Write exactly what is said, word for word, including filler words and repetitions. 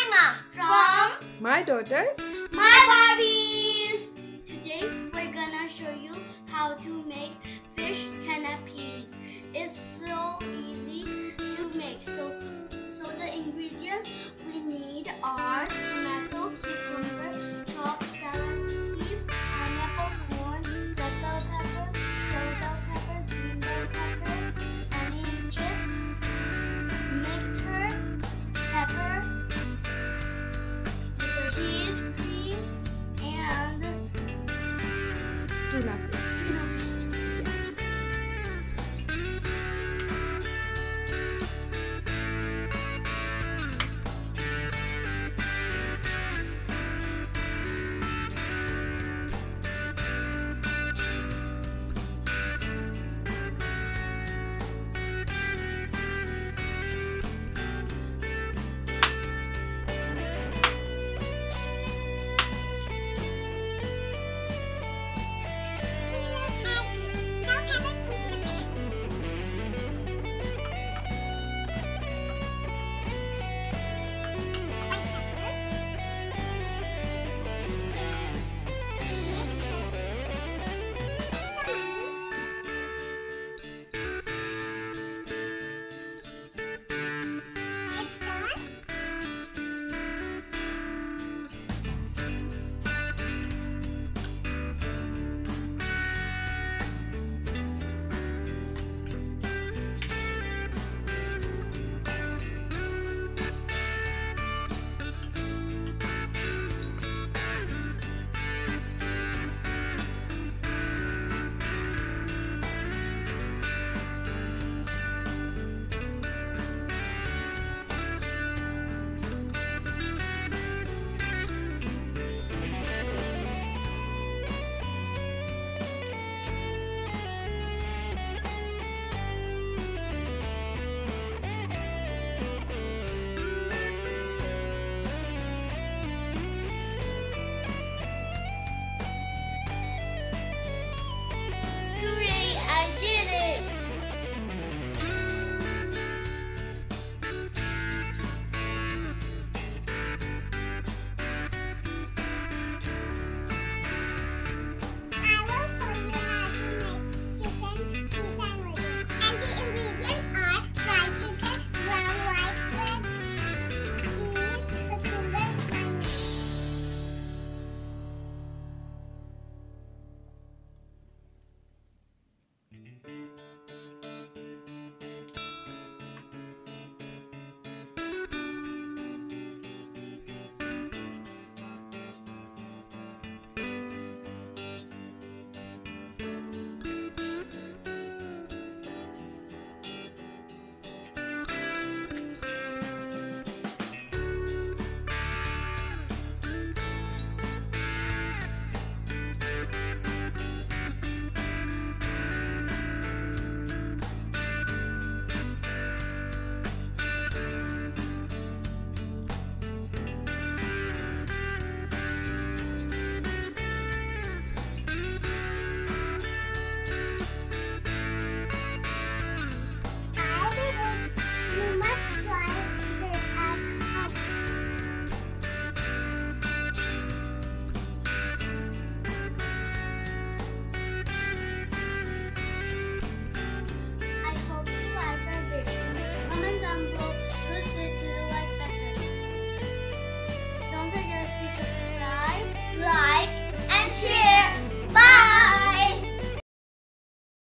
Umaiyma from My Daughters, My Barbies. Today we're gonna show you how to make fish canapes. It's so easy to make. So, so the ingredients we need are tomato, cucumber, chopped salad leaves, pineapple, corn, red bell pepper, yellow bell pepper, green bell pepper, onion chips, mixed herb, pepper, cheese, cream, and tuna fish. tuna fish. Hooray, I did it! I will show you how to make chicken, cheese and noodles. And the ingredients are fried chicken, brown white bread, cheese, cucumber, onion. You must try this at home. I hope you like our videos. Comment down below